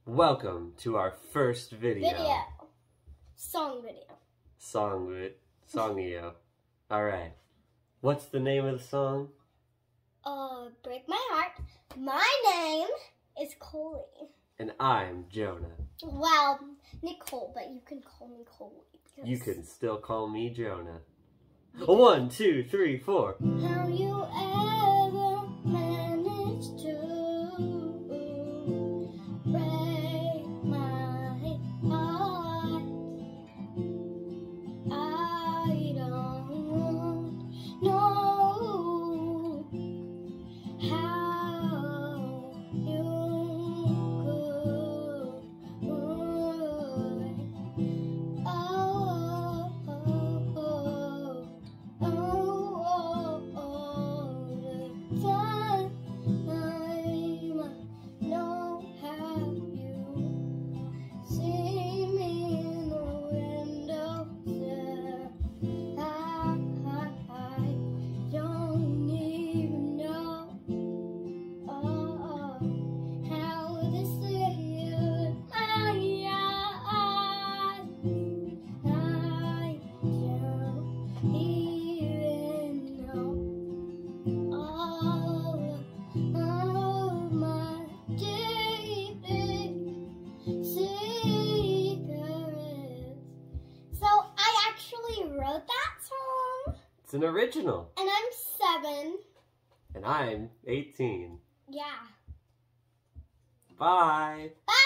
Welcome to our first video. Song video. Songio. Alright. What's the name of the song? Break My Heart. My name is Colie. And I'm Jonah. Well, Nicole, but you can call me Colie. You can still call me Jonah. 1, 2, 3, 4. How you ever managed to break my heart? I don't know how you wrote that song. It's an original. And I'm 7. And I'm 18. Yeah. Bye. Bye.